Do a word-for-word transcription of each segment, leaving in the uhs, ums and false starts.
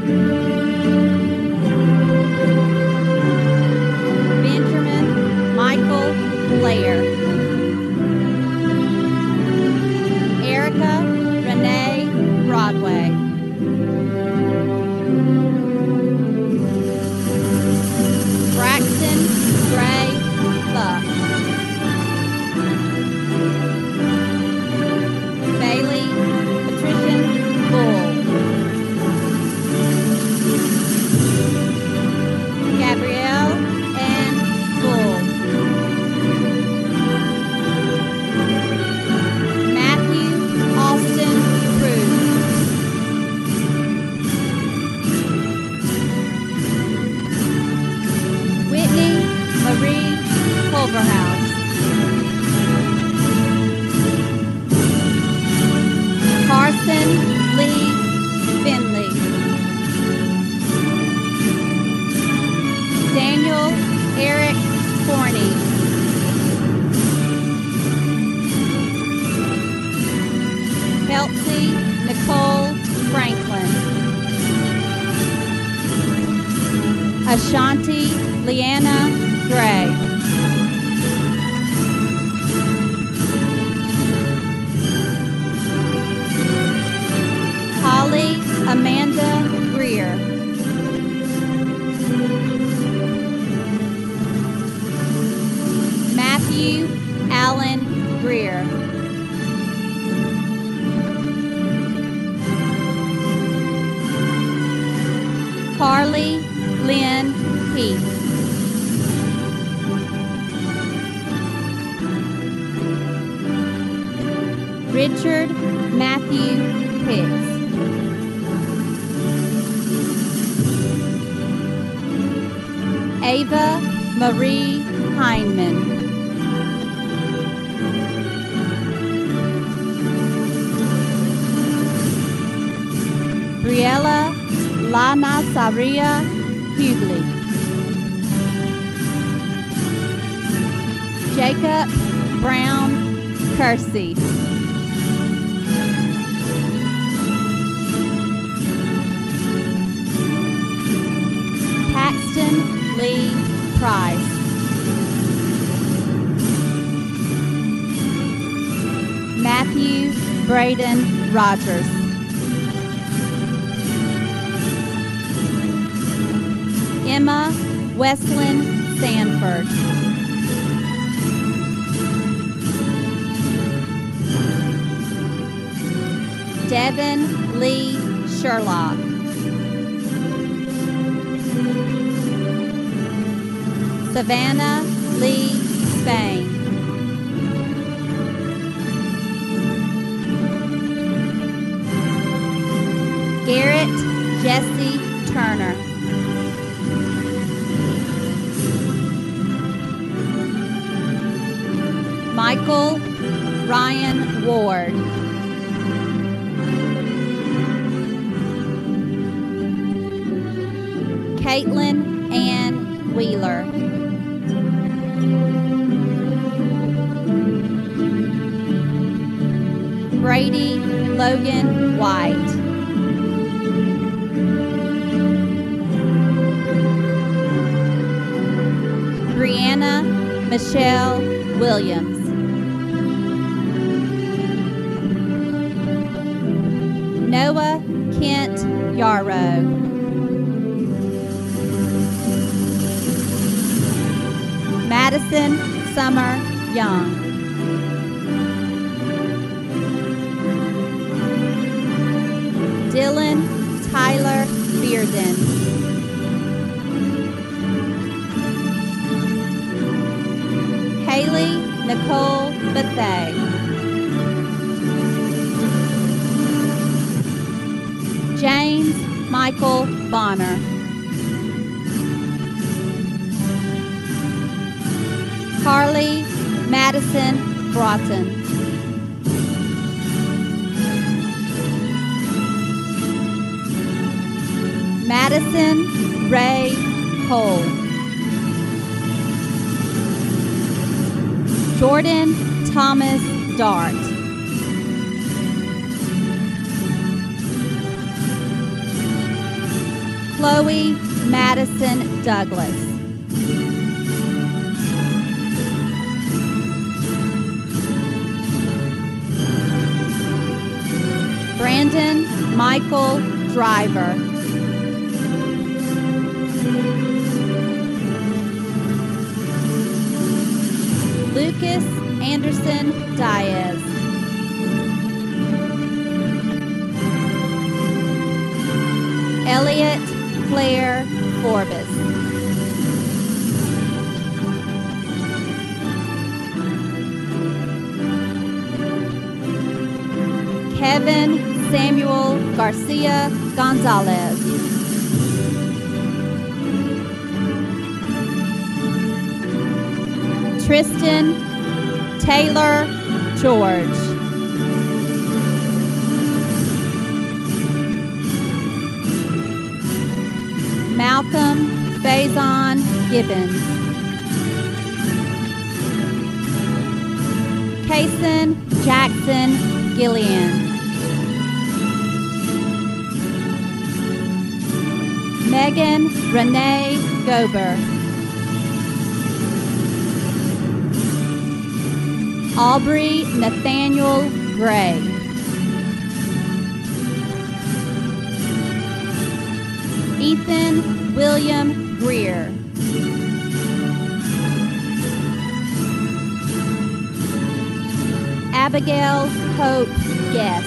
Benjamin Michael Blair. Erica Renee Broadway. Braxton Gray Buck. Bailey Patrician Bull. Gabrielle Ann Bull. Matthew Austin Cruz. Whitney Marie Culverhouse. Carson Lee Finley. Daniel Eric Forney. Kelsey Nicole Franklin. Ashanti Leanna Gray. Holly Amanda Greer. Matthew Allen Greer. Carly Lynn Heath. Richard Matthew Hicks. Ava Marie Heineman. Briella Lana Saria Hughley. Jacob Brown Kersey. Paxton Lee Price. Matthew Braden Rogers. Emma Westlyn Sanford. Devin Lee Sherlock. Savannah Lee Spain. Garrett Jesse Turner. Michael Ryan Ward. Caitlin Ann Wheeler. Brady Logan White. Brianna Michelle Williams. Noah Kent Yarrow. Madison Summer Young. Dylan Tyler Bearden. Haley Nicole Bethay. James Michael Bonner. Carly Madison Broughton. Madison Ray Cole. Jordan Thomas Dart. Chloe Madison Douglas. Brandon Michael Driver. Lucas Anderson Diaz. Elliot Claire Forbes. Kevin Samuel Garcia Gonzalez. Tristan Taylor George. Malcolm Faison Gibbons. Kason Jackson Gillian. Megan Renee Gober. Aubrey Nathaniel Gray. Ethan William Greer. Abigail Hope Guest.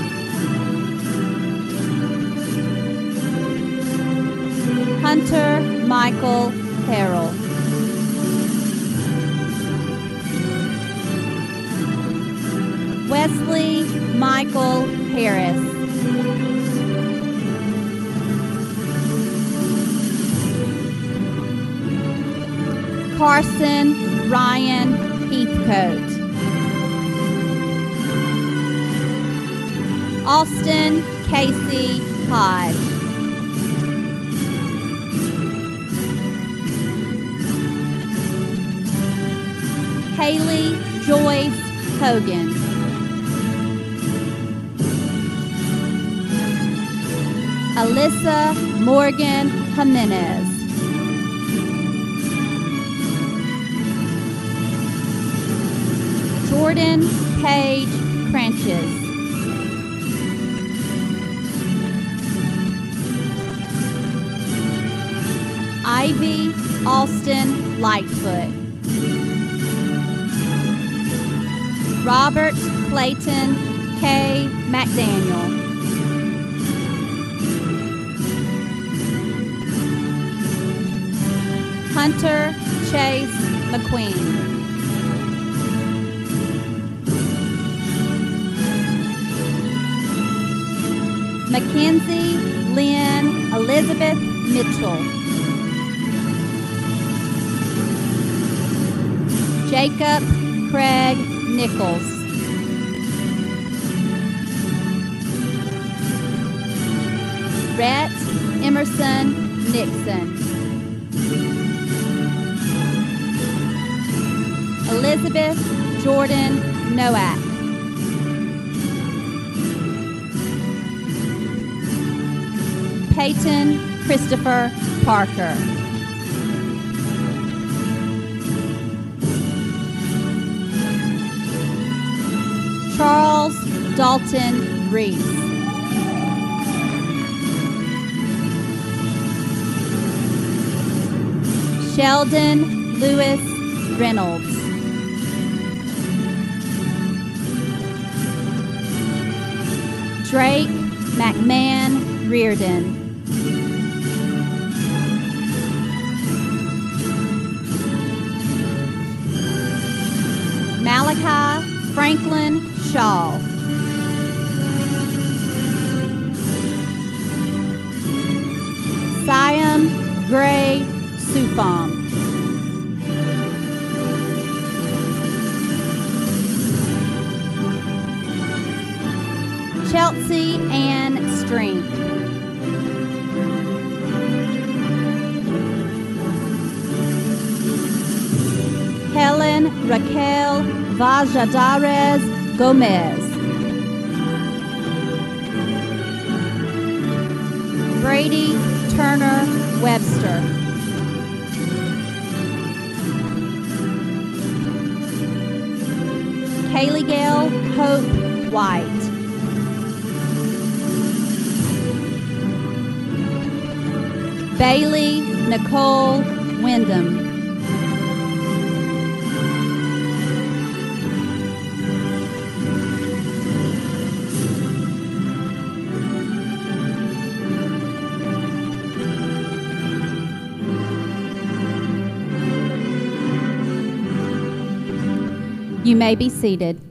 Hunter Michael Harrell. Wesley Michael Harris. Carson Ryan Heathcote. Austin Casey Hodge. Haley Joyce Hogan. Alyssa Morgan Jimenez. Jordan Page Cranches. Ivy Austin Lightfoot. Robert Clayton K. McDaniel. Hunter Chase McQueen. Mackenzie Lynn Elizabeth Mitchell. Jacob Craig Nichols. Rhett Emerson Nixon. Elizabeth Jordan Nowak. Peyton Christopher Parker. Charles Dalton Reese. Sheldon Lewis Reynolds. Drake McMahon Reardon. Malachi Franklin Shaw. Siam Gray Sufam. Chelsea Ann String. Helen Raquel Valladares Gomez. Brady Turner Webster. Kaylee Gail Hope White. Bailey Nicole Wyndham. You may be seated.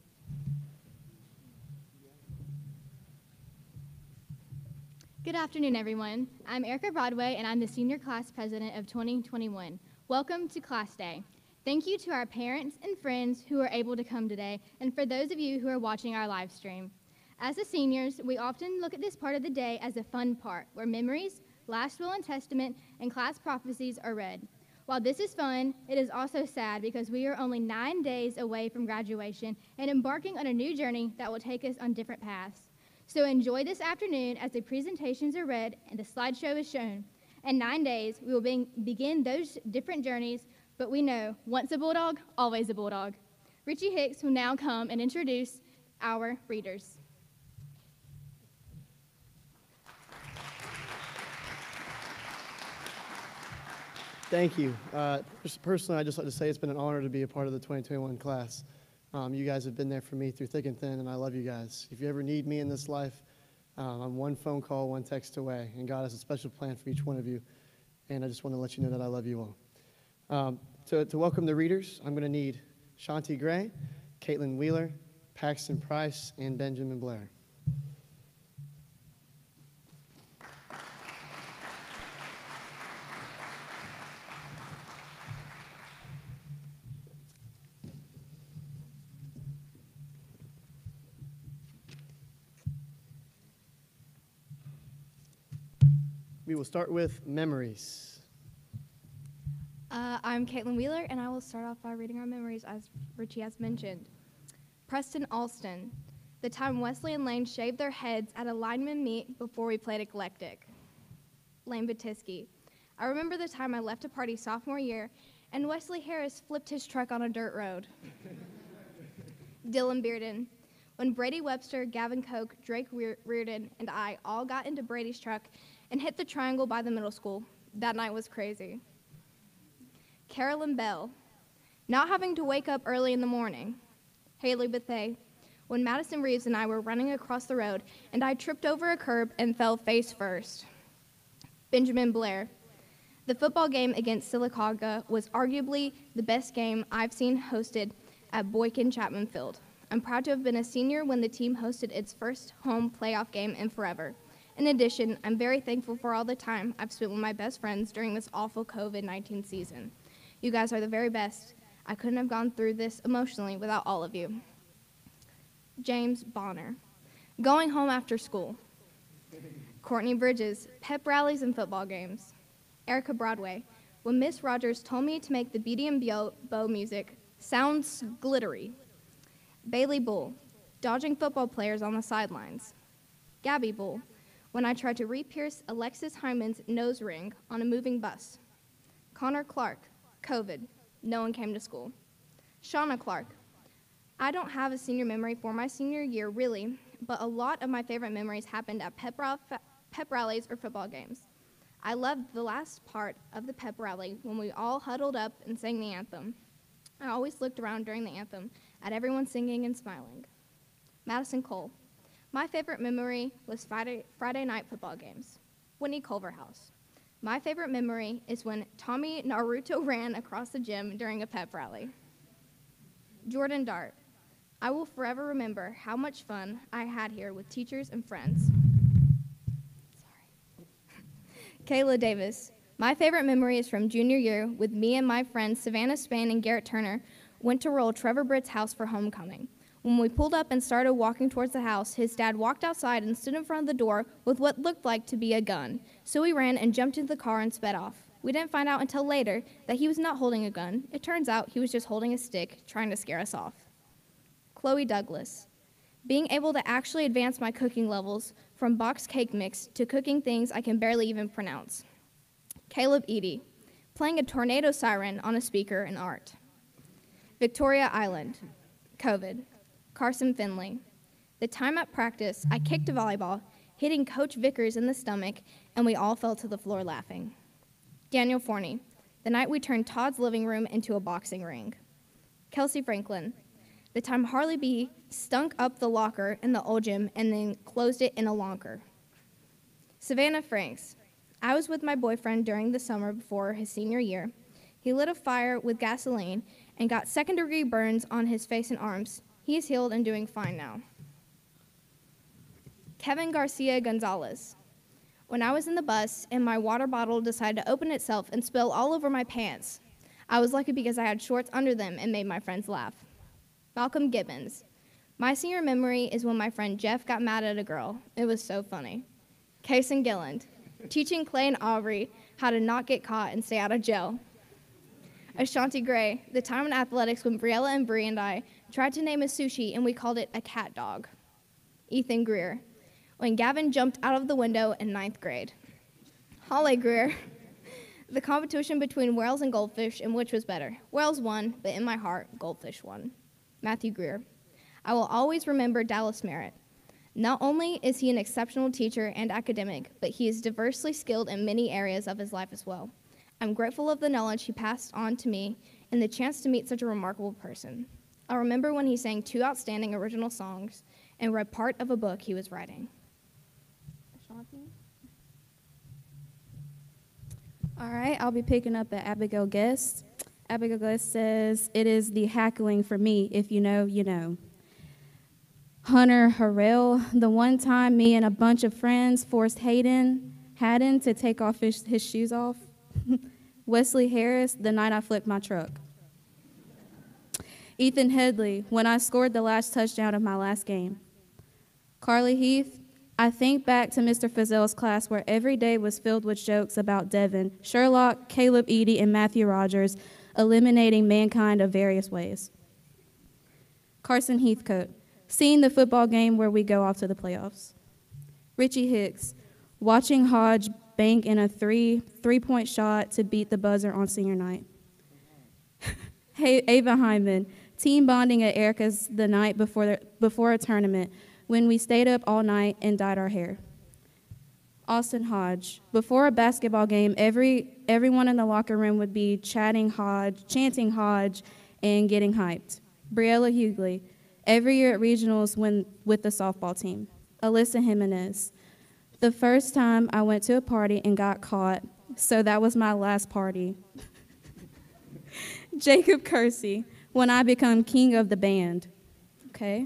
Good afternoon, everyone. I'm Erica Broadway, and I'm the Senior Class President of twenty twenty-one. Welcome to Class Day. Thank you to our parents and friends who are able to come today, and for those of you who are watching our live stream. As the seniors, we often look at this part of the day as a fun part, where memories, last will and testament, and class prophecies are read. While this is fun, it is also sad because we are only nine days away from graduation and embarking on a new journey that will take us on different paths. So enjoy this afternoon as the presentations are read and the slideshow is shown. In nine days, we will be- begin those different journeys, but we know once a Bulldog, always a Bulldog. Richie Hicks will now come and introduce our readers. Thank you. Uh, just personally, I'd just like to say it's been an honor to be a part of the twenty twenty-one class. Um, you guys have been there for me through thick and thin, and I love you guys. If you ever need me in this life, um, I'm one phone call, one text away, and God has a special plan for each one of you, and I just want to let you know that I love you all. Um, to, to welcome the readers, I'm going to need Shanti Gray, Caitlin Wheeler, Paxton Price, and Benjamin Blair. We will start with memories. Uh, I'm Caitlin Wheeler, and I will start off by reading our memories, as Richie has mentioned. Preston Alston, the time Wesley and Lane shaved their heads at a lineman meet before we played eclectic. Lane Batisky, I remember the time I left a party sophomore year, and Wesley Harris flipped his truck on a dirt road. Dylan Bearden, when Brady Webster, Gavin Koch, Drake Reardon, and I all got into Brady's truck and hit the triangle by the middle school. That night was crazy. Carolyn Bell, not having to wake up early in the morning. Haley Bethay, when Madison Reeves and I were running across the road and I tripped over a curb and fell face first. Benjamin Blair, the football game against Sylacauga was arguably the best game I've seen hosted at Boykin Chapman Field. I'm proud to have been a senior when the team hosted its first home playoff game in forever. In addition, I'm very thankful for all the time I've spent with my best friends during this awful COVID nineteen season. You guys are the very best. I couldn't have gone through this emotionally without all of you. James Bonner, going home after school. Courtney Bridges, pep rallies and football games. Erica Broadway, when Miss Rogers told me to make the Beatty and Bow music sounds glittery. Bailey Bull, dodging football players on the sidelines. Gabby Bull, when I tried to re-pierce Alexis Hyman's nose ring on a moving bus. Connor Clark, COVID, no one came to school. Shauna Clark, I don't have a senior memory for my senior year, really, but a lot of my favorite memories happened at pep, ra- pep rallies or football games. I loved the last part of the pep rally when we all huddled up and sang the anthem. I always looked around during the anthem at everyone singing and smiling. Madison Cole, my favorite memory was Friday, Friday night football games. Whitney Culverhouse, my favorite memory is when Tommy Naruto ran across the gym during a pep rally. Jordan Dart, I will forever remember how much fun I had here with teachers and friends. Sorry. Kayla Davis, my favorite memory is from junior year with me and my friends Savannah Spain and Garrett Turner went to roll Trevor Britt's house for homecoming. When we pulled up and started walking towards the house, his dad walked outside and stood in front of the door with what looked like to be a gun. So we ran and jumped into the car and sped off. We didn't find out until later that he was not holding a gun. It turns out he was just holding a stick, trying to scare us off. Chloe Douglas, being able to actually advance my cooking levels from boxed cake mix to cooking things I can barely even pronounce. Caleb Eady, playing a tornado siren on a speaker in art. Victoria Island, COVID. Carson Finley, the time at practice, I kicked a volleyball, hitting Coach Vickers in the stomach, and we all fell to the floor laughing. Daniel Forney, the night we turned Todd's living room into a boxing ring. Kelsey Franklin, the time Harley B stunk up the locker in the old gym and then closed it in a locker. Savannah Franks, I was with my boyfriend during the summer before his senior year. He lit a fire with gasoline and got second-degree burns on his face and arms. He is healed and doing fine now. Kevin Garcia Gonzalez, when I was in the bus and my water bottle decided to open itself and spill all over my pants. I was lucky because I had shorts under them and made my friends laugh. Malcolm Gibbons, my senior memory is when my friend Jeff got mad at a girl. It was so funny. Kason Gilland, teaching Clay and Aubrey how to not get caught and stay out of jail. Ashanti Gray, the time in athletics when Briella and Bree and I tried to name a sushi and we called it a cat dog. Ethan Greer, when Gavin jumped out of the window in ninth grade. Holly Greer, the competition between whales and goldfish and which was better. Whales won, but in my heart, goldfish won. Matthew Greer, I will always remember Dallas Merritt. Not only is he an exceptional teacher and academic, but he is diversely skilled in many areas of his life as well. I'm grateful of the knowledge he passed on to me and the chance to meet such a remarkable person. I remember when he sang two outstanding original songs and read part of a book he was writing. Ashanti? All right, I'll be picking up at Abigail Guest. Abigail Guest says, it is the hackling for me. If you know, you know. Hunter Harrell, the one time me and a bunch of friends forced Hayden Haddon to take off his, his shoes off. Wesley Harris, the night I flipped my truck. Ethan Headley, when I scored the last touchdown of my last game. Carly Heath, I think back to Mister Fazell's class where every day was filled with jokes about Devin, Sherlock, Caleb Eady, and Matthew Rogers, eliminating mankind of various ways. Carson Heathcote, seeing the football game where we go off to the playoffs. Richie Hicks, watching Hodge bank in a three, three-point shot to beat the buzzer on senior night. Hey, Ava Hyman, team bonding at Erica's the night before, the, before a tournament when we stayed up all night and dyed our hair. Austin Hodge, before a basketball game, every everyone in the locker room would be chatting Hodge, chanting Hodge, and getting hyped. Briella Hughley, every year at regionals when with the softball team. Alyssa Jimenez, the first time I went to a party and got caught, so that was my last party. Jacob Kersey, when I become king of the band. Okay.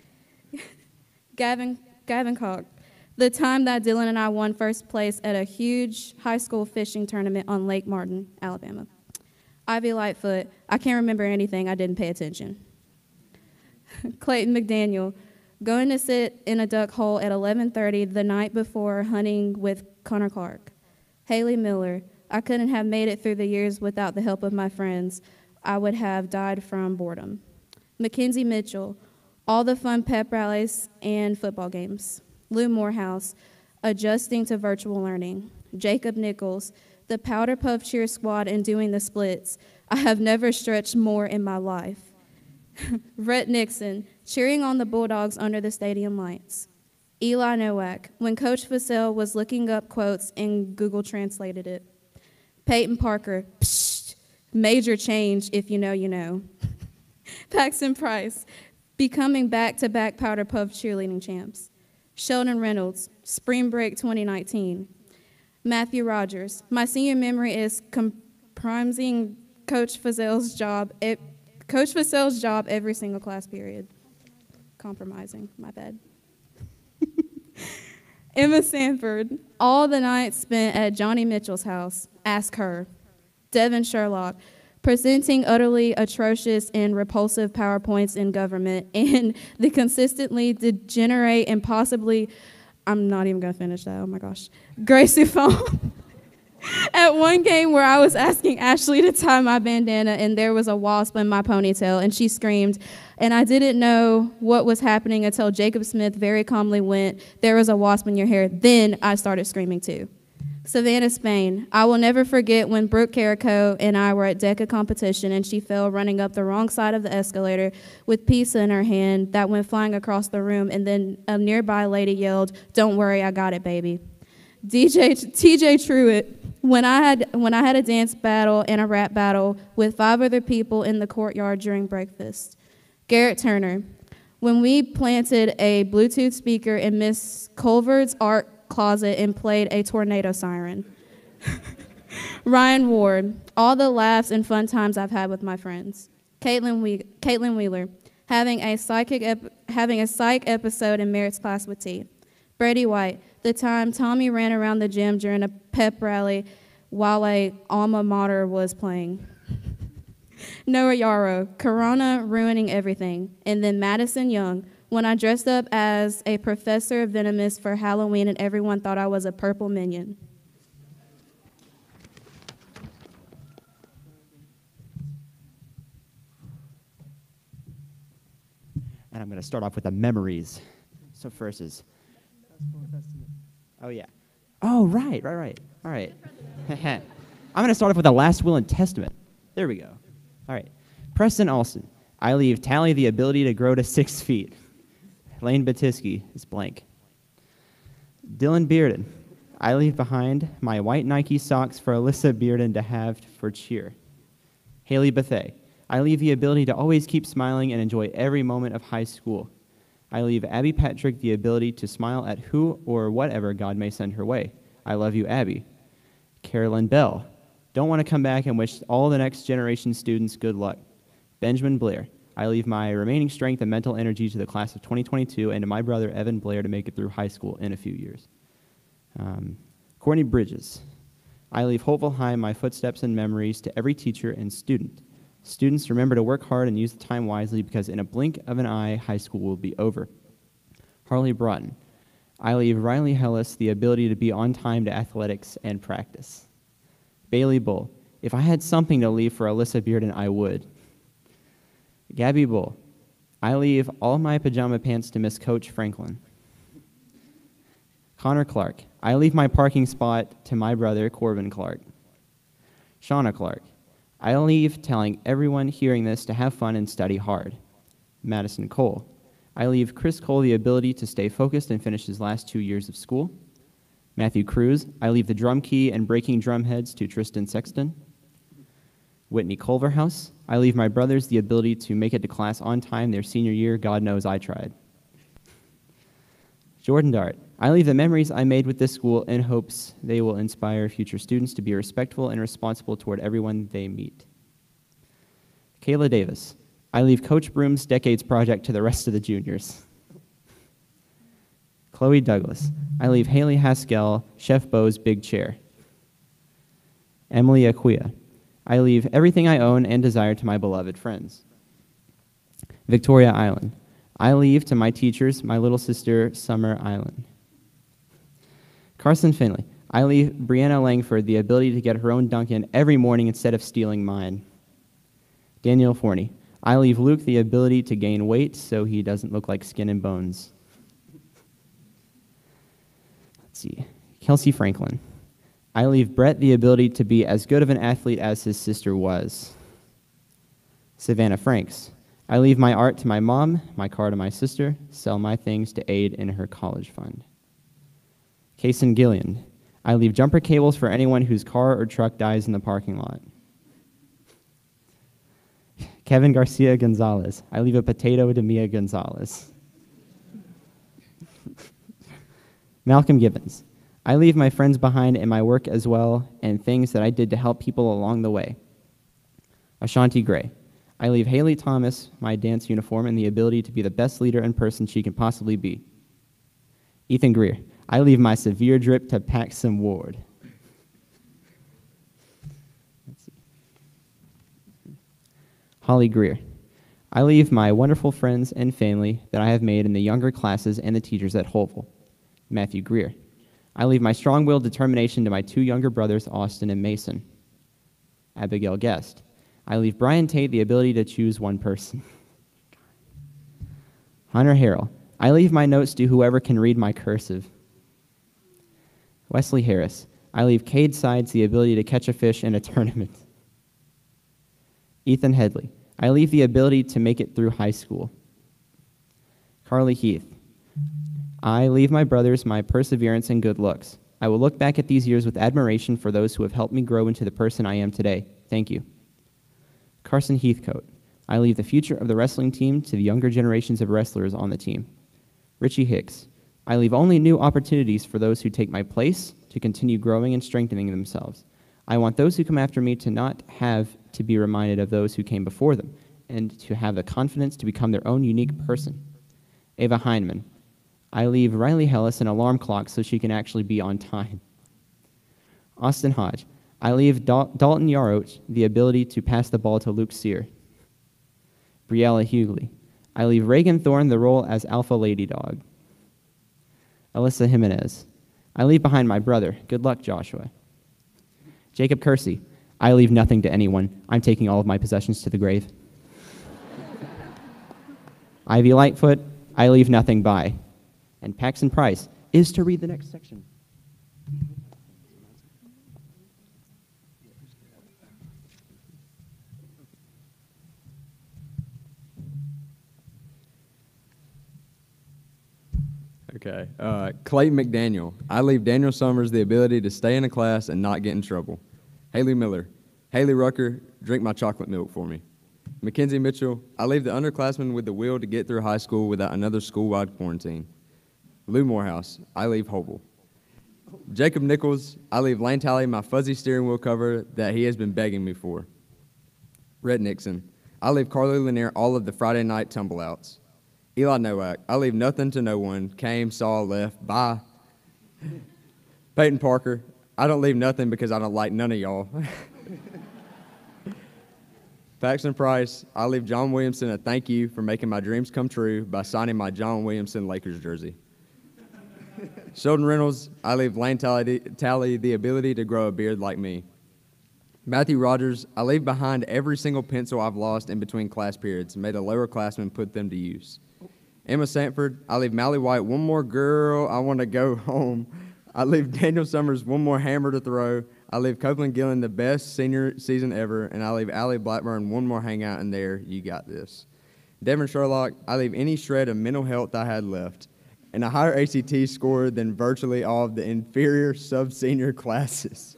Gavin Gavin Cock, the time that Dylan and I won first place at a huge high school fishing tournament on Lake Martin, Alabama. Ivy Lightfoot, I can't remember anything, I didn't pay attention. Clayton McDaniel, going to sit in a duck hole at eleven thirty the night before hunting with Connor Clark. Haley Miller, I couldn't have made it through the years without the help of my friends. I would have died from boredom. Mackenzie Mitchell, all the fun pep rallies and football games. Lou Morehouse, adjusting to virtual learning. Jacob Nichols, the Powder Puff Cheer Squad and doing the splits. I have never stretched more in my life. Rhett Nixon, cheering on the Bulldogs under the stadium lights. Eli Nowak, when Coach Vassell was looking up quotes and Google translated it. Peyton Parker, psst, major change if you know, you know. Paxton Price, becoming back-to-back Powder Puff cheerleading champs. Sheldon Reynolds, Spring Break twenty nineteen. Matthew Rogers, my senior memory is comprising Coach Vassell's job, it, Coach Vassell's job every single class period. Compromising, my bad. Emma Sanford, all the nights spent at Johnny Mitchell's house. Ask her. Devin Sherlock, presenting utterly atrocious and repulsive PowerPoints in government, and the consistently degenerate and possibly, I'm not even going to finish that, oh my gosh. Gracie Fong. At one game where I was asking Ashley to tie my bandana and there was a wasp in my ponytail and she screamed, and I didn't know what was happening until Jacob Smith very calmly went, "There was a wasp in your hair." Then I started screaming too. Savannah, Spain. I will never forget when Brooke Carrico and I were at DECA competition and she fell running up the wrong side of the escalator with pizza in her hand that went flying across the room, and then a nearby lady yelled, "Don't worry, I got it, baby." D J T J Truitt. When I had when I had a dance battle and a rap battle with five other people in the courtyard during breakfast. Garrett Turner. When we planted a Bluetooth speaker in Miss Culver's art closet and played a tornado siren. Ryan Ward. All the laughs and fun times I've had with my friends. Caitlin, we- Caitlin Wheeler. Having a psychic ep- having a psych episode in Merritt's class with T. Brady White. The time Tommy ran around the gym during a pep rally while a alma mater was playing. Noah Yarrow, Corona ruining everything. And then Madison Young, when I dressed up as a Professor Venomous for Halloween and everyone thought I was a purple minion. And I'm going to start off with the memories. So first is... Oh, yeah. Oh, right, right, right. All right. I'm going to start off with the last will and testament. There we go. All right. Preston Alston. I leave Tally the ability to grow to six feet. Lane Batisky is blank. Dylan Bearden. I leave behind my white Nike socks for Alyssa Bearden to have for cheer. Haley Bethay. I leave the ability to always keep smiling and enjoy every moment of high school. I leave Abby Patrick the ability to smile at who or whatever God may send her way. I love you, Abby. Carolyn Bell. Don't want to come back and wish all the next generation students good luck. Benjamin Blair. I leave my remaining strength and mental energy to the class of twenty twenty-two and to my brother Evan Blair to make it through high school in a few years. Um, Courtney Bridges. I leave hopeful high my footsteps and memories to every teacher and student. Students, remember to work hard and use the time wisely because in a blink of an eye, high school will be over. Harley Broughton. I leave Riley Hellis the ability to be on time to athletics and practice. Bailey Bull. If I had something to leave for Alyssa Bearden, I would. Gabby Bull. I leave all my pajama pants to Miss Coach Franklin. Connor Clark. I leave my parking spot to my brother, Corbin Clark. Shauna Clark. I leave telling everyone hearing this to have fun and study hard. Madison Cole. I leave Chris Cole the ability to stay focused and finish his last two years of school. Matthew Cruz. I leave the drum key and breaking drum heads to Tristan Sexton. Whitney Culverhouse. I leave my brothers the ability to make it to class on time their senior year. God knows I tried. Jordan Dart. I leave the memories I made with this school in hopes they will inspire future students to be respectful and responsible toward everyone they meet. Kayla Davis. I leave Coach Broom's Decades Project to the rest of the juniors. Chloe Douglas. I leave Haley Haskell, Chef Bo's big chair. Emily Aquia. I leave everything I own and desire to my beloved friends. Victoria Island. I leave to my teachers, my little sister, Summer Island. Carson Finley. I leave Brianna Langford the ability to get her own dunk in every morning instead of stealing mine. Daniel Forney. I leave Luke the ability to gain weight so he doesn't look like skin and bones. Let's see. Kelsey Franklin. I leave Brett the ability to be as good of an athlete as his sister was. Savannah Franks. I leave my art to my mom, my car to my sister, sell my things to aid in her college fund. Kason Gillian. I leave jumper cables for anyone whose car or truck dies in the parking lot. Kevin Garcia Gonzalez. I leave a potato to Mia Gonzalez. Malcolm Gibbons. I leave my friends behind and my work as well and things that I did to help people along the way. Ashanti Gray. I leave Haley Thomas my dance uniform and the ability to be the best leader and person she can possibly be. Ethan Greer. I leave my severe drip to Paxton Ward. Let's see. Holly Greer. I leave my wonderful friends and family that I have made in the younger classes and the teachers at Holville. Matthew Greer. I leave my strong-willed determination to my two younger brothers, Austin and Mason. Abigail Guest. I leave Brian Tate the ability to choose one person. Hunter Harrell. I leave my notes to whoever can read my cursive. Wesley Harris. I leave Cade Sides the ability to catch a fish in a tournament. Ethan Headley. I leave the ability to make it through high school. Carly Heath. I leave my brothers my perseverance and good looks. I will look back at these years with admiration for those who have helped me grow into the person I am today. Thank you. Carson Heathcote. I leave the future of the wrestling team to the younger generations of wrestlers on the team. Richie Hicks. I leave only new opportunities for those who take my place to continue growing and strengthening themselves. I want those who come after me to not have to be reminded of those who came before them, and to have the confidence to become their own unique person. Ava Heineman. I leave Riley Hellis an alarm clock so she can actually be on time. Austin Hodge. I leave Dal- Dalton Yaroch the ability to pass the ball to Luke Sear. Briella Hughley. I leave Reagan Thorne the role as Alpha Lady Dog. Alyssa Jimenez. I leave behind my brother. Good luck, Joshua. Jacob Kersey. I leave nothing to anyone. I'm taking all of my possessions to the grave. Ivy Lightfoot. I leave nothing by. And Paxton Price is to read the next section. Okay. Uh, Clayton McDaniel. I leave Daniel Summers the ability to stay in a class and not get in trouble. Haley Miller. Haley Rucker, drink my chocolate milk for me. Mackenzie Mitchell. I leave the underclassmen with the will to get through high school without another school-wide quarantine. Lou Morehouse. I leave Hopeful. Jacob Nichols. I leave Lane Talley my fuzzy steering wheel cover that he has been begging me for. Rhett Nixon. I leave Carly Lanier all of the Friday night tumbleouts. Eli Nowak. I leave nothing to no one. Came, saw, left. Bye. Peyton Parker. I don't leave nothing because I don't like none of y'all. Paxton Price. I leave John Williamson a thank you for making my dreams come true by signing my John Williamson Lakers jersey. Sheldon Reynolds. I leave Lane Talley, Talley the ability to grow a beard like me. Matthew Rogers. I leave behind every single pencil I've lost in between class periods and made a lower classman put them to use. Emma Sanford. I leave Mally White one more girl. I want to go home. I leave Daniel Summers one more hammer to throw. I leave Copeland Gillen the best senior season ever, and I leave Allie Blackburn one more hangout in there. You got this. Devin Sherlock. I leave any shred of mental health I had left, and a higher A C T score than virtually all of the inferior sub-senior classes.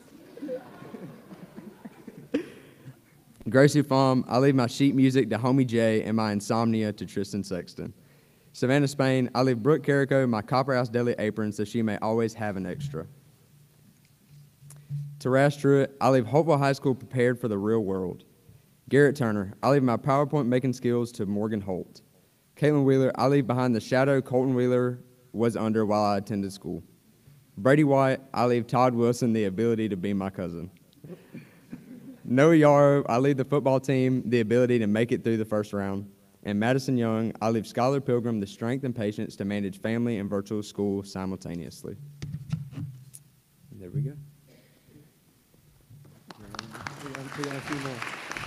Gracie Fahm. I leave my sheet music to Homie J and my insomnia to Tristan Sexton. Savannah Spain. I leave Brooke Carrico my Copper House Deli apron so she may always have an extra. Tarash Truitt. I leave Hopewell High School prepared for the real world. Garrett Turner. I leave my PowerPoint making skills to Morgan Holt. Caitlin Wheeler. I leave behind the shadow Colton Wheeler was under while I attended school. Brady White. I leave Todd Wilson the ability to be my cousin. Noah Yarrow. I leave the football team the ability to make it through the first round. And Madison Young. I leave Skylar Pilgrim the strength and patience to manage family and virtual school simultaneously. And there we go. We got a few more.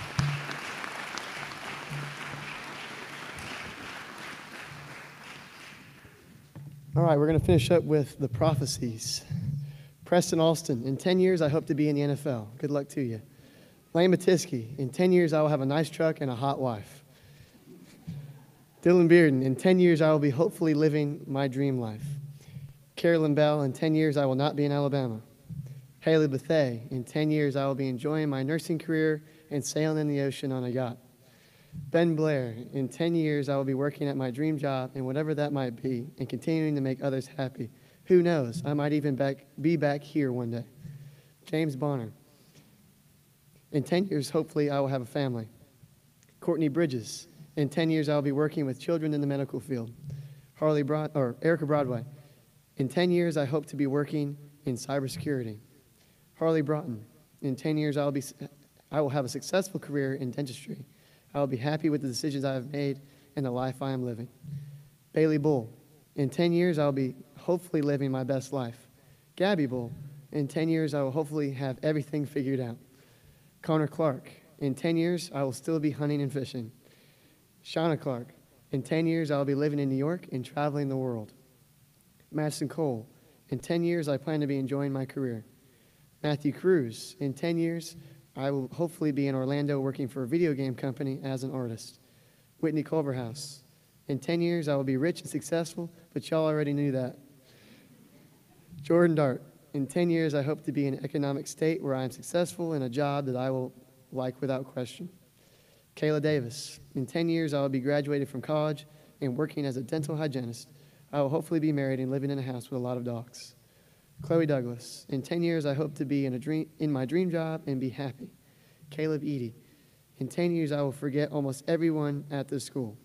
All right, we're going to finish up with the prophecies. Preston Alston, in ten years, I hope to be in the N F L. Good luck to you. Lane Matisky, in ten years, I will have a nice truck and a hot wife. Dylan Bearden, in ten years, I will be hopefully living my dream life. Carolyn Bell, in ten years, I will not be in Alabama. Haley Bethay, in ten years, I will be enjoying my nursing career and sailing in the ocean on a yacht. Ben Blair, in ten years, I will be working at my dream job and whatever that might be and continuing to make others happy. Who knows? I might even back, be back here one day. James Bonner, in ten years, hopefully, I will have a family. Courtney Bridges, in ten years, I will be working with children in the medical field. Harley Broad, or Erica Broadway, in ten years, I hope to be working in cybersecurity. Harley Broughton, in ten years, I will, be, I will have a successful career in dentistry. I will be happy with the decisions I have made and the life I am living. Bailey Bull, in ten years, I will be hopefully living my best life. Gabby Bull. In ten years, I will hopefully have everything figured out. Connor Clark. In ten years, I will still be hunting and fishing. Shauna Clark. In ten years, I will be living in New York and traveling the world. Madison Cole. In ten years, I plan to be enjoying my career. Matthew Cruz. In ten years, I will hopefully be in Orlando working for a video game company as an artist. Whitney Culverhouse. In ten years, I will be rich and successful, but y'all already knew that. Jordan Dart. In ten years, I hope to be in an economic state where I am successful in a job that I will like without question. Kayla Davis. In ten years, I will be graduated from college and working as a dental hygienist. I will hopefully be married and living in a house with a lot of dogs. Chloe Douglas. In ten years, I hope to be in, a dream, in my dream job and be happy. Caleb Eady. In ten years, I will forget almost everyone at this school.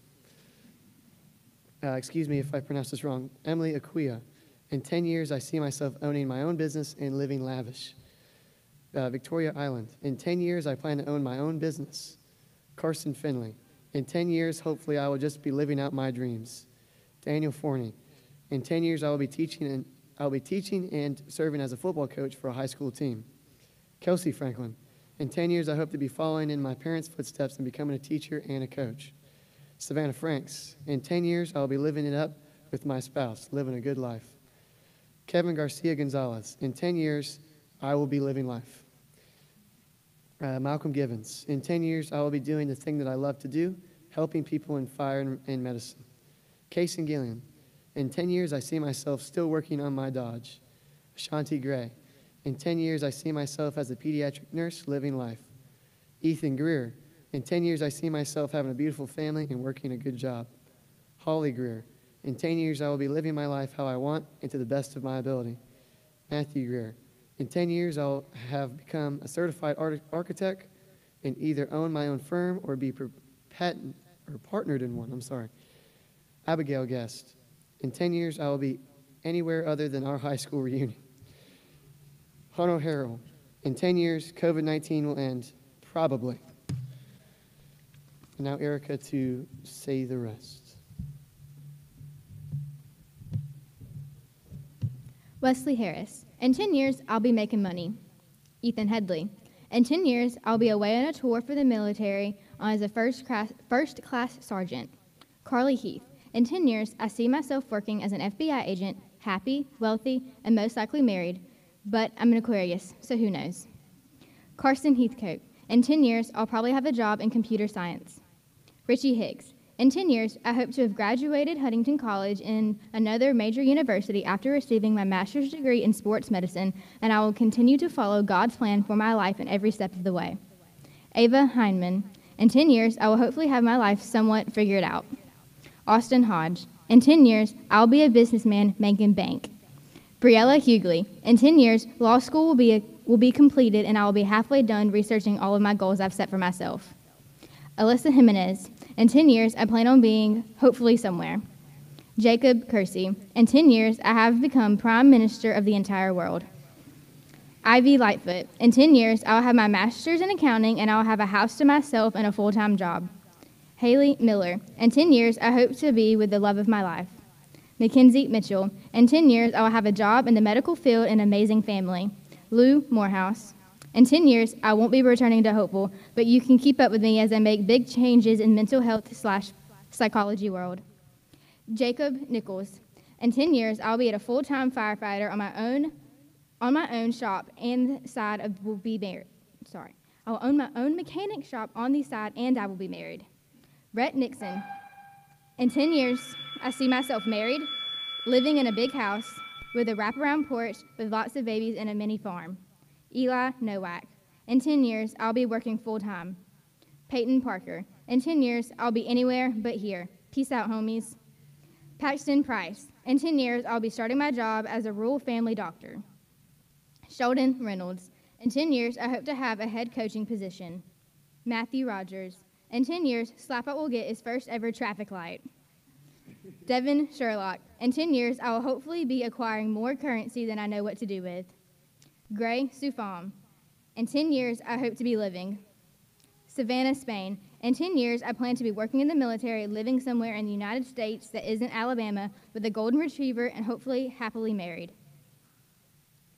Uh, excuse me if I pronounce this wrong. Emily Aquia. In ten years, I see myself owning my own business and living lavish. Uh, Victoria Island. In ten years, I plan to own my own business. Carson Finley. In ten years, hopefully, I will just be living out my dreams. Daniel Forney. In ten years, I will be teaching and I'll be teaching and serving as a football coach for a high school team. Kelsey Franklin. In ten years, I hope to be following in my parents' footsteps and becoming a teacher and a coach. Savannah Franks. In ten years, I'll be living it up with my spouse, living a good life. Kevin Garcia Gonzalez. In ten years, I will be living life. Uh, Malcolm Givens. In ten years, I will be doing the thing that I love to do, helping people in fire and, and medicine. Kason Gillian. In ten years, I see myself still working on my Dodge. Ashanti Gray. In ten years, I see myself as a pediatric nurse living life. Ethan Greer. In ten years, I see myself having a beautiful family and working a good job. Holly Greer. In ten years, I will be living my life how I want and to the best of my ability. Matthew Greer. In ten years, I'll have become a certified art- architect and either own my own firm or be patent or partnered in one. I'm sorry. Abigail Guest. In ten years, I will be anywhere other than our high school reunion. Hano Harrell. In ten years, COVID nineteen will end, probably. And now Erica to say the rest. Wesley Harris. In ten years, I'll be making money. Ethan Headley. In ten years, I'll be away on a tour for the military as a first class, first class sergeant. Carly Heath. In ten years, I see myself working as an F B I agent, happy, wealthy, and most likely married, but I'm an Aquarius, so who knows. Carson Heathcote. In ten years, I'll probably have a job in computer science. Richie Higgs. In ten years, I hope to have graduated Huntington College in another major university after receiving my master's degree in sports medicine, and I will continue to follow God's plan for my life in every step of the way. Ava Heineman. In ten years, I will hopefully have my life somewhat figured out. Austin Hodge. In ten years, I'll be a businessman making bank. Briella Hughley. In ten years, law school will be, a, will be completed, and I will be halfway done researching all of my goals I've set for myself. Alyssa Jimenez. In ten years, I plan on being hopefully somewhere. Jacob Kersey. In ten years, I have become Prime Minister of the entire world. Ivy Lightfoot. In ten years, I'll have my master's in accounting and I'll have a house to myself and a full-time job. Haley Miller. In ten years, I hope to be with the love of my life. Mackenzie Mitchell. In ten years, I will have a job in the medical field and an amazing family. Lou Morehouse. In ten years, I won't be returning to Hopeful, but you can keep up with me as I make big changes in mental health slash psychology world. Jacob Nichols. In ten years, I'll be at a full-time firefighter on my own, on my own shop and side of will be married. Sorry, I will own my own mechanic shop on the side and I will be married. Brett Nixon. In ten years, I see myself married, living in a big house with a wraparound porch with lots of babies and a mini farm. Eli Nowak. In ten years, I'll be working full-time. Peyton Parker. In ten years, I'll be anywhere but here. Peace out, homies. Paxton Price. In ten years, I'll be starting my job as a rural family doctor. Sheldon Reynolds. In ten years, I hope to have a head coaching position. Matthew Rogers. In ten years, Slapout will get its first ever traffic light. Devin Sherlock. In ten years, I will hopefully be acquiring more currency than I know what to do with. Gray Sufam. In ten years, I hope to be living. Savannah Spain. In ten years, I plan to be working in the military, living somewhere in the United States that isn't Alabama, with a golden retriever and hopefully happily married.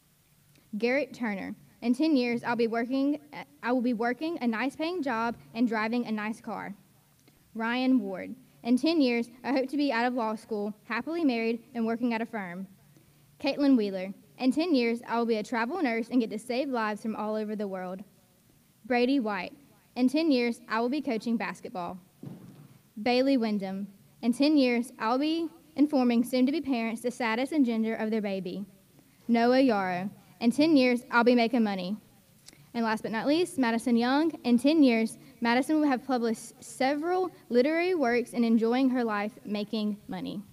Garrett Turner. In ten years, I'll be working, I will be working a nice paying job and driving a nice car. Ryan Ward. In ten years, I hope to be out of law school, happily married, and working at a firm. Caitlin Wheeler. In ten years, I will be a travel nurse and get to save lives from all over the world. Brady White. In ten years, I will be coaching basketball. Bailey Wyndham. In ten years, I will be informing soon-to-be parents the status and gender of their baby. Noah Yarrow. In ten years, I'll be making money. And last but not least, Madison Young. In ten years, Madison will have published several literary works and enjoying her life making money.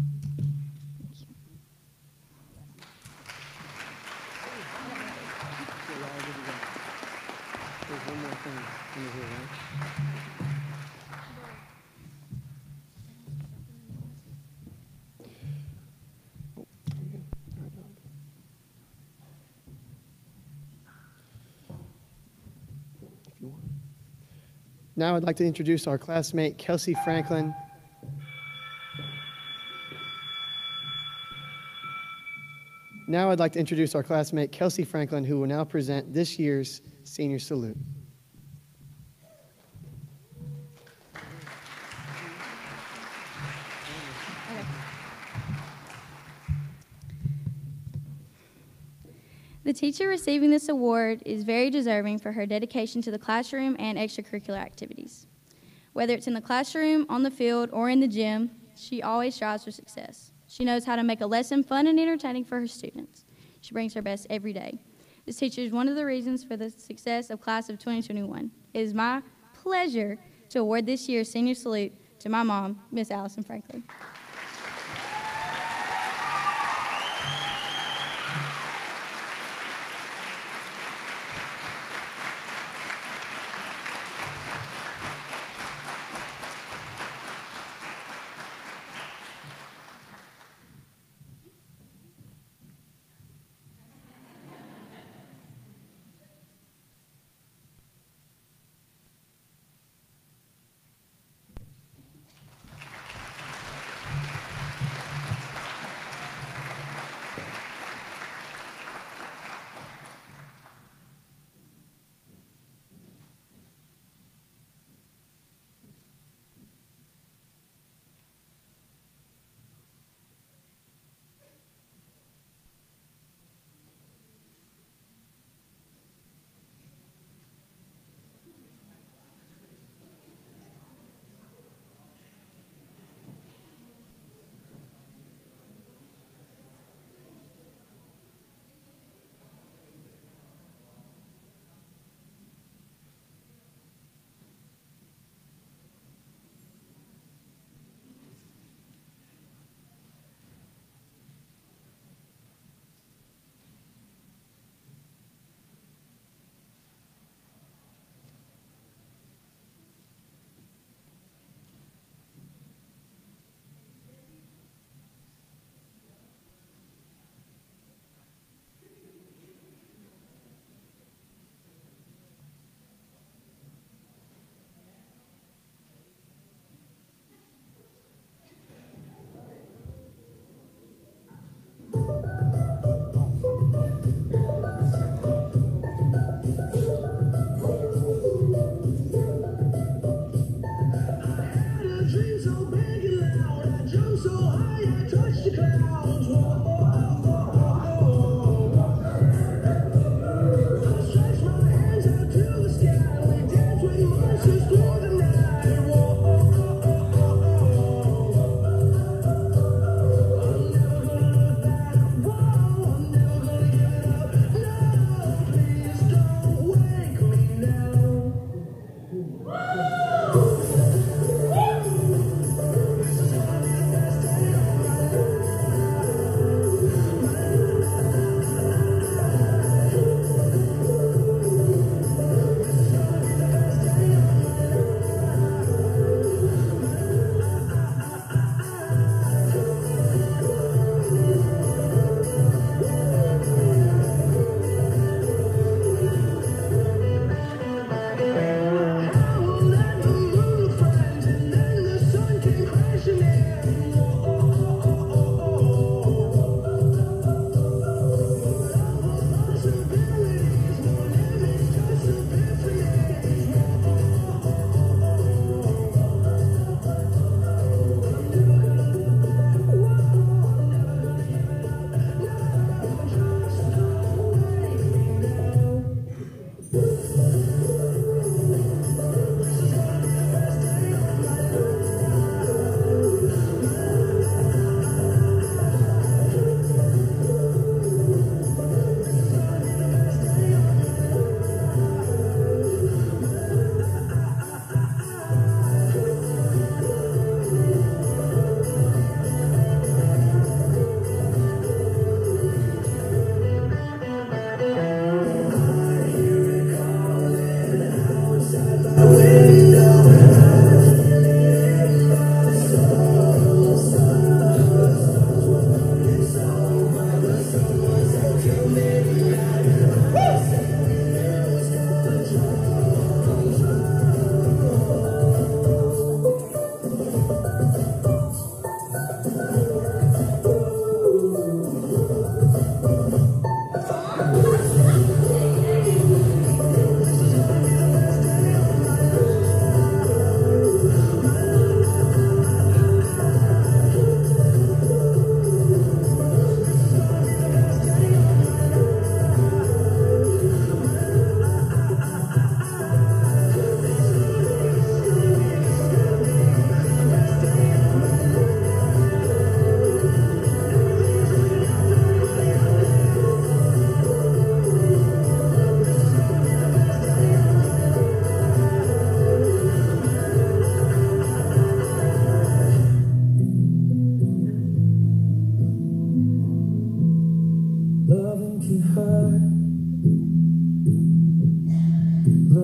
There's one more thing in here, right? Now I'd like to introduce our classmate, Kelsey Franklin. Now I'd like to introduce our classmate, Kelsey Franklin, who will now present this year's senior salute. The teacher receiving this award is very deserving for her dedication to the classroom and extracurricular activities. Whether it's in the classroom, on the field, or in the gym, she always strives for success. She knows how to make a lesson fun and entertaining for her students. She brings her best every day. This teacher is one of the reasons for the success of class of twenty twenty-one. It is my pleasure to award this year's senior salute to my mom, Miss Allison Franklin.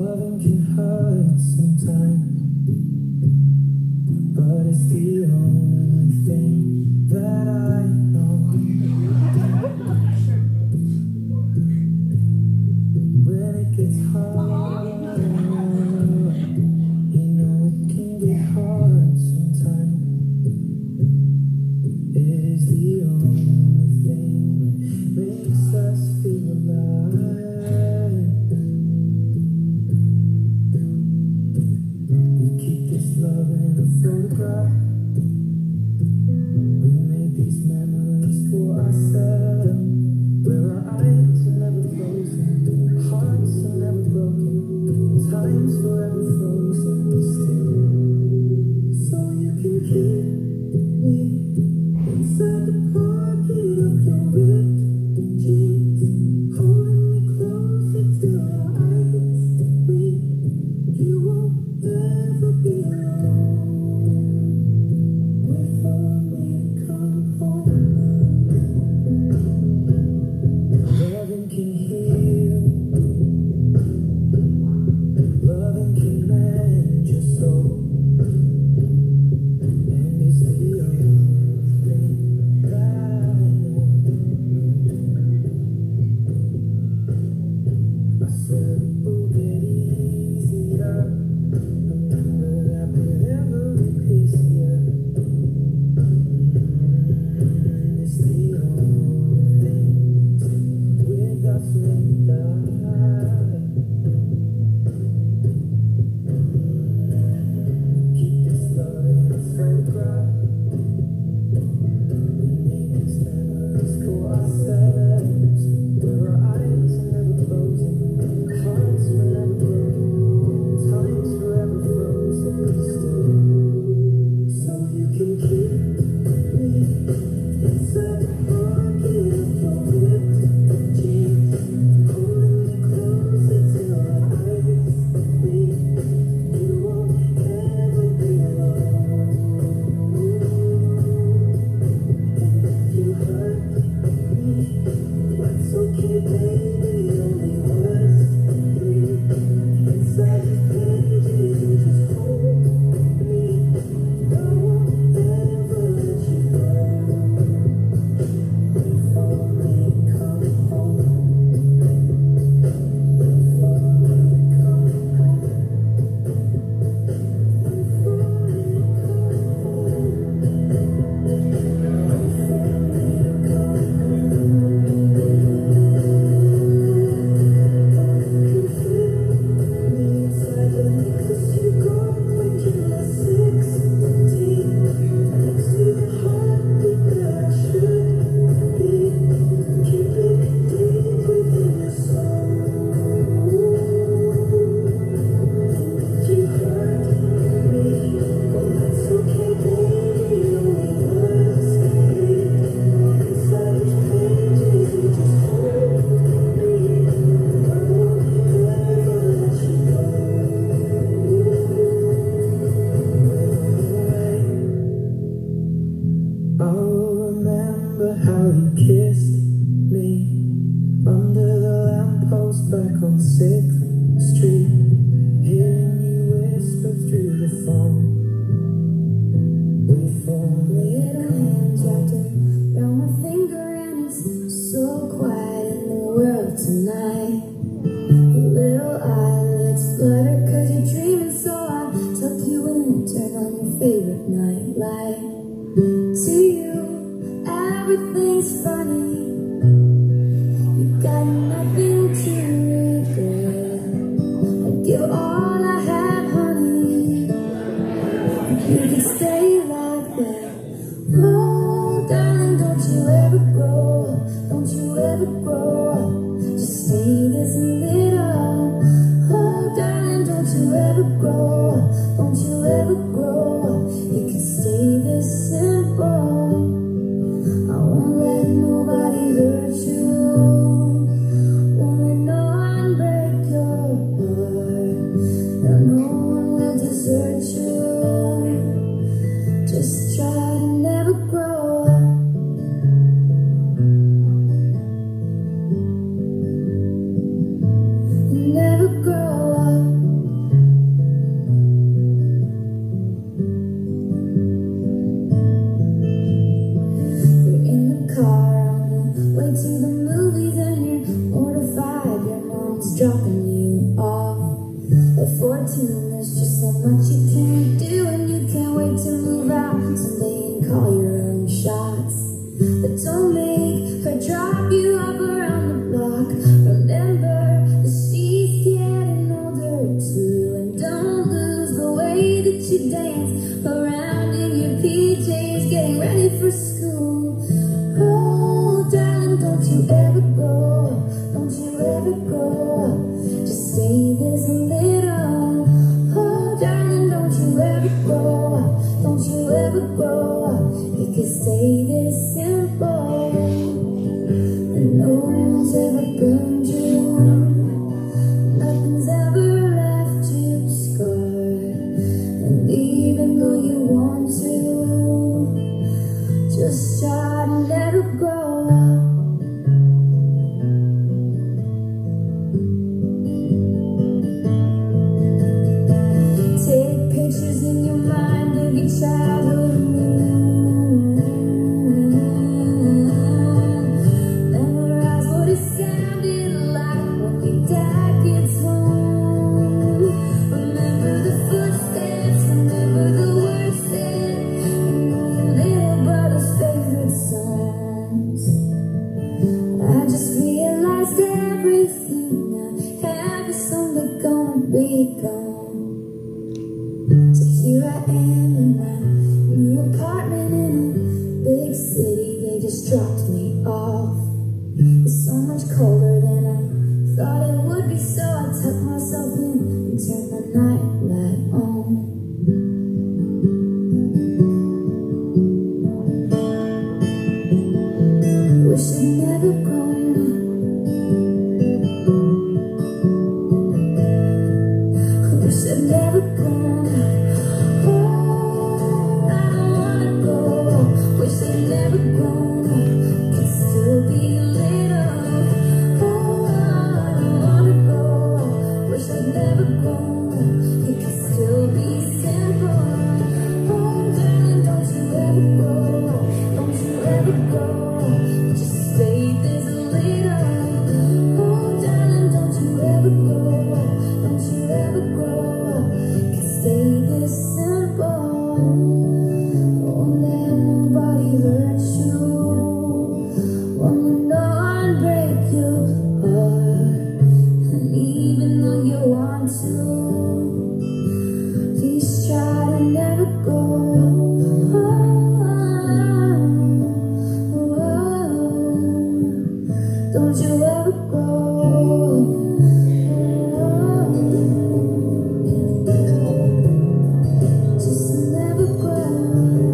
Loving can hurt sometimes, but it's the only thing that I know. When it gets hard, you know it can get hard sometimes. It is the only thing that makes us feel alive. We keep this love in a photograph. We made these memories for ourselves, where our eyes are never closing, hearts are never broken, time's forever frozen still. So you can keep me inside the pocket of your ripped jeans, holding me closer till our eyes meet. You won't ever be alone. fourteen, there's just so much you can't do, and you can't wait to move out someday and call your own shots. But don't make her drop you off around the block. Remember that she's getting older too, and don't lose the way that you dance around in your P Js, getting ready for school. Oh, darling, don't you ever grow up, don't you ever grow up, just stay this little. Oh, darling, don't you ever grow up, don't you ever grow up, you can stay this simple. And no one's ever burned you, nothing's ever left you scarred. And even though you want to, just try to let it grow up. Take pictures in your mind of your childhood room. Memorize what it sounded like when your dad gets home. Remember the footsteps, remember the words said, and your little brother's favorite songs. I just realized everything I have is someday gonna be gone. So here I am in my new apartment in a big city. They just dropped me off. It's so much colder than I thought it would be, so I tucked myself in and turned the night light on. Wish I'd never grown up. Wish I'd never grown up. Oh, I don't wanna grow up. Wish I'd never grown up. Could still be little. Oh, I don't wanna grow up. Wish I'd never grown up. It could still be simple. Oh, darling, don't you ever grow up. Don't you ever grow up. Just stay this little. Oh, darling, don't you ever grow up. Don't you ever grow up. Can stay this simple. Won't let nobody hurt you. Won't let no one break your heart. And even though you want to, please try to never go. Don't you ever grow. Just never grow.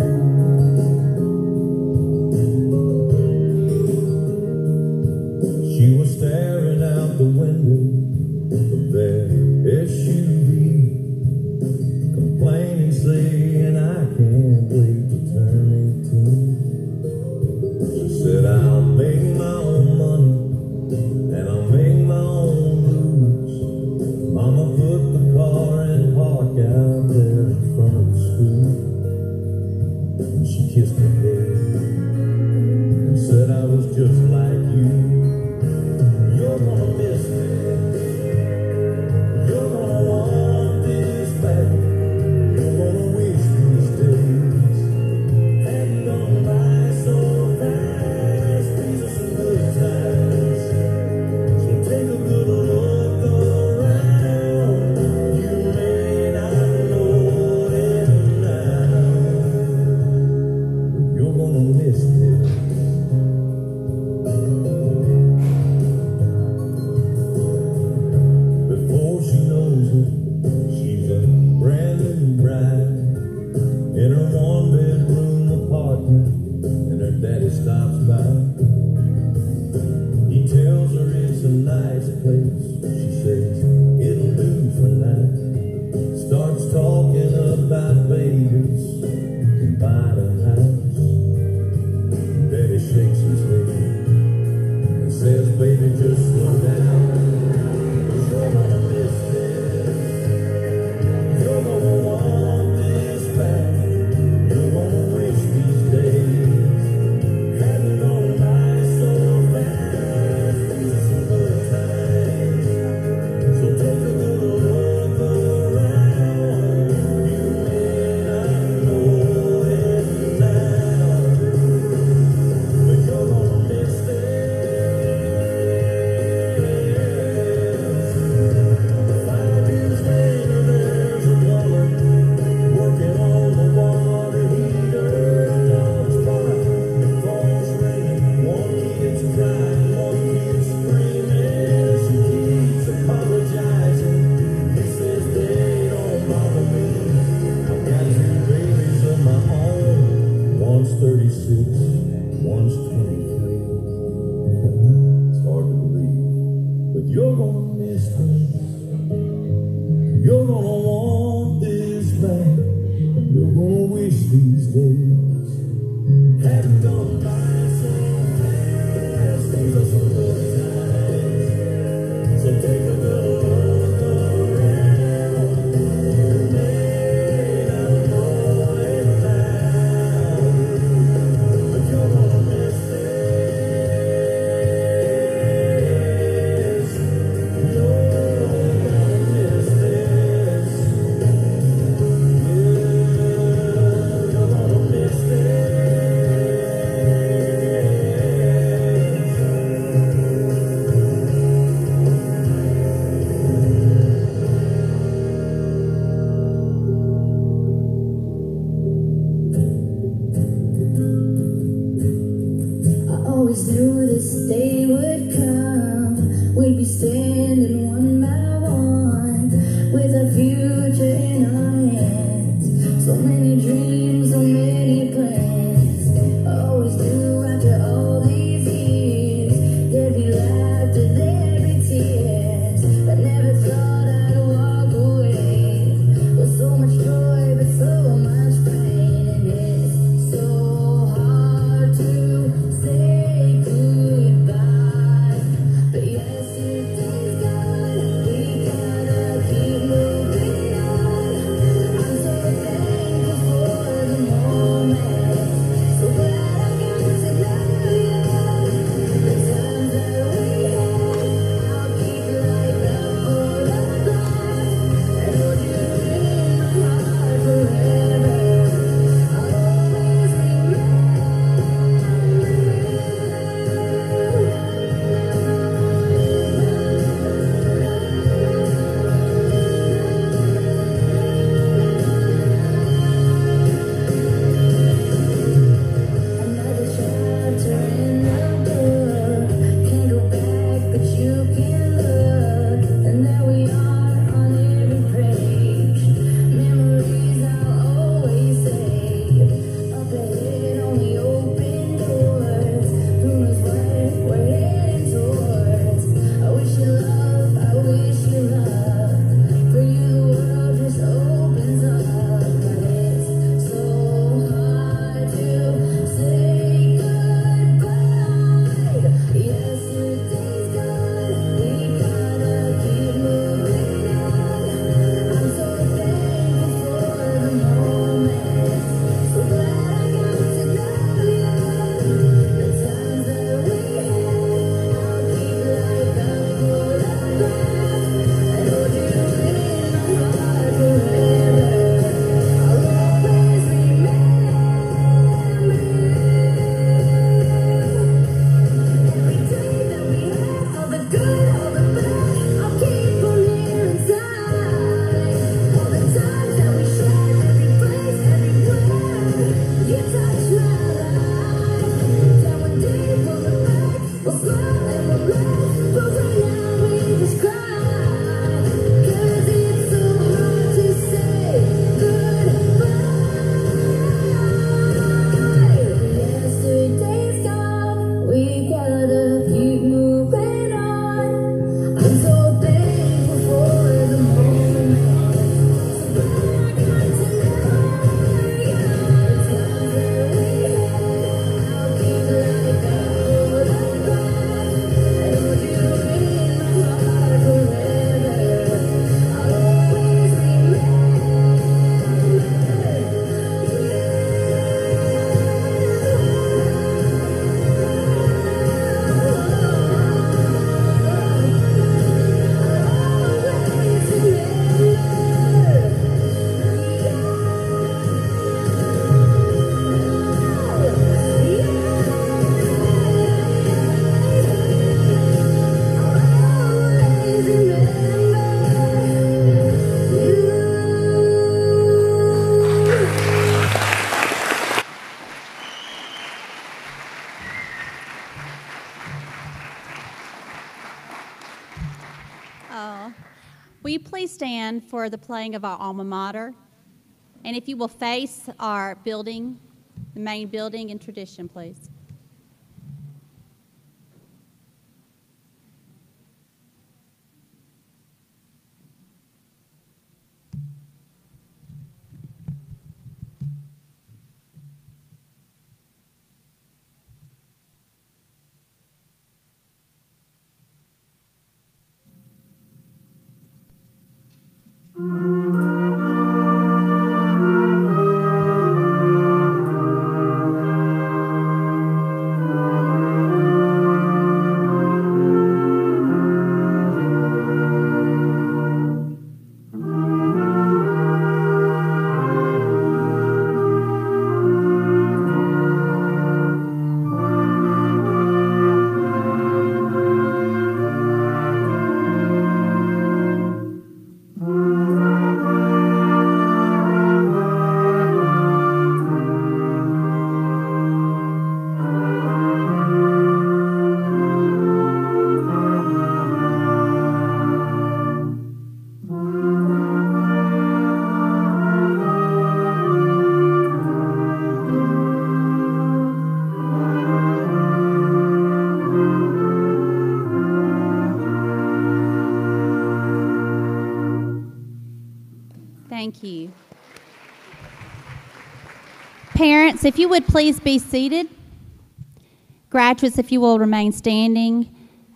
She was staring out the window of that S U V, complaining, saying, I can't wait to turn eighteen. She said, I'll make my own money and I'll make my own rules. Mama put the car in park out there in front of the school. And she kissed my head and said I was just like you. You're gonna miss me. You're gonna want this back. You're gonna wish these days hadn't gone by so fast. These are some good times, so take a good look around. You may not know it now, but you're gonna miss this. Before she knows it, she's a brand new bride in her one-bedroom apartment, and her daddy stops by. He tells her it's a nice place. She says it'll do for now. Starts talking about Vegas and buying a house. Daddy shakes his head and says, baby, just slow down. You're gonna miss this. You're gonna want this back. You're gonna wish these days hadn't gone by so fast. These are some good times, so take a little look y'all. Will you please stand for the playing of our alma mater? And if you will face our building, the main building in tradition, please. Thank you. Parents, if you would please be seated. Graduates, if you will remain standing.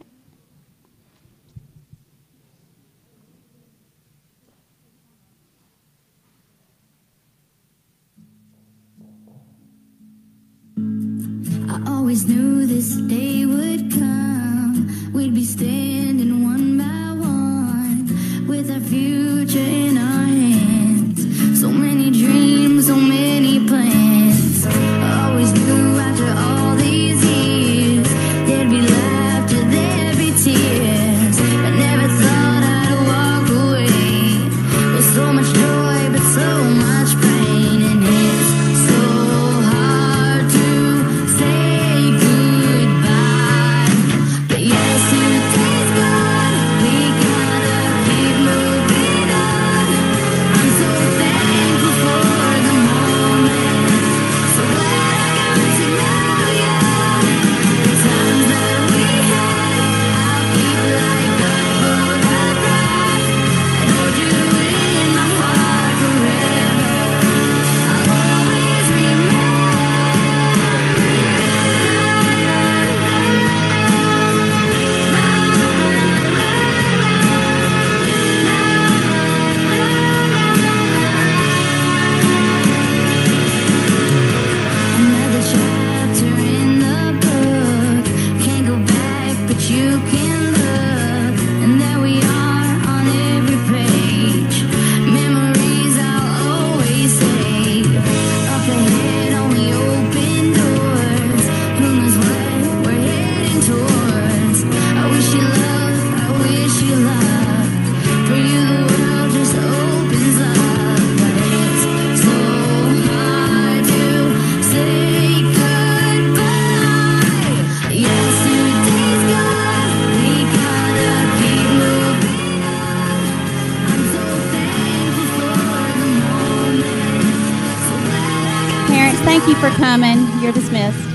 I always knew this day would come. We'd be standing one by one with our future in our hands. So many dreams, so many plans. I always knew after all these years there'd be laughter, there'd be tears. I never thought I'd walk away with so much joy but so much pain. And it's so hard to say goodbye. But yesterday's gone, we gotta keep moving on. I'm so thankful for the moment, so glad I got to know you. The times that we had, I'll keep like a photograph and hold you in my heart forever. I'll always remember. Another chapter in the book. Can't go back, but you can look. And there we are on every page. Memories I'll always save. Up ahead, only open doors. Who knows what we're heading towards? I wish you love, I wish you love. For you, the world just opens up. But it's so hard to say goodbye. Yesterday's gone, we gotta keep moving on. I'm so thankful for the moment, so glad I got. Parents, thank you for coming. You're dismissed.